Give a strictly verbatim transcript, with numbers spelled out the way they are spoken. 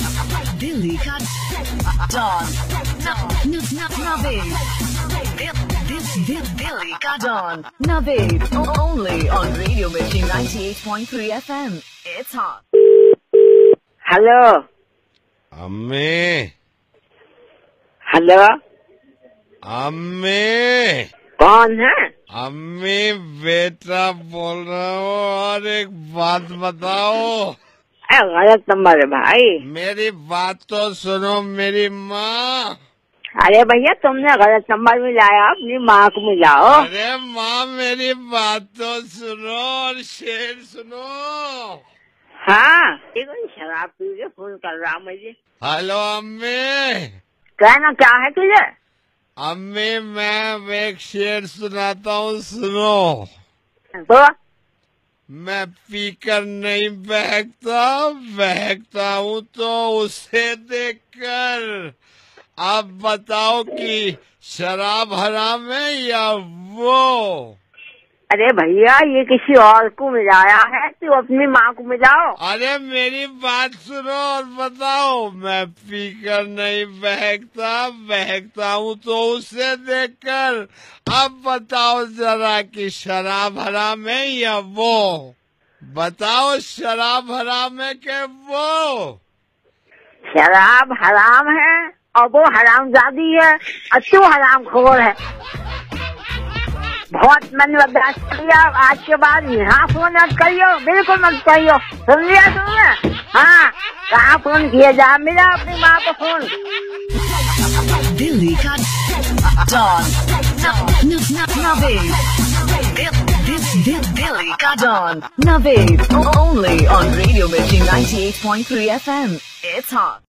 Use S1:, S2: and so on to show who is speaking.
S1: दिल्ली का डॉन नवेद दिल्ली का don Naved only on Radio Mirchi ninety-eight point three F M. It's hot.
S2: Hello
S3: अम्मी।
S2: Hello
S3: अम्मी।
S2: कौन है?
S3: अम्मी बेटा बोल रहा हूँ और एक बात बताओ।
S2: गलत नंबर है भाई।
S3: मेरी बात तो सुनो मेरी माँ।
S2: अरे भैया तुमने गलत नंबर मिलाया, अपनी माँ को मिलाओ।
S3: अरे माँ मेरी बात तो सुनो और शेर सुनो।
S2: हाँ देखो शराब पी के फोन कर रहा मुझे।
S3: हेलो अम्मी।
S2: कहना क्या है तुझे?
S3: अम्मी मैं एक शेर सुनाता हूँ सुनो।
S2: तो
S3: मैं पीकर नहीं बहकता, बहकता हूँ तो उसे देखकर। आप बताओ कि शराब हराम है या वो?
S2: अरे भैया ये किसी और को मिलाया है, तू अपनी माँ को मिलाओ।
S3: अरे मेरी बात सुनो और बताओ। मैं पीकर नहीं बहकता, बहकता हूँ तो उसे देखकर। अब बताओ जरा कि शराब हराम है या वो? बताओ शराब हराम है कि वो?
S2: शराब हराम है और वो हरामजादी है और तू हरामखोर है। बहुत मन बर्दाश्त किया, आज के बाद यहाँ फोन मत करियो, बिल्कुल मत करियो, सुन लिया तुमने? हाँ कहाँ फोन किया जा, मिला अपनी माँ को फोन।
S1: दिल्ली का डॉन नवेद दिल्ली का don Naved only on Radio Mirchi ninety-eight point three F M. It's hot.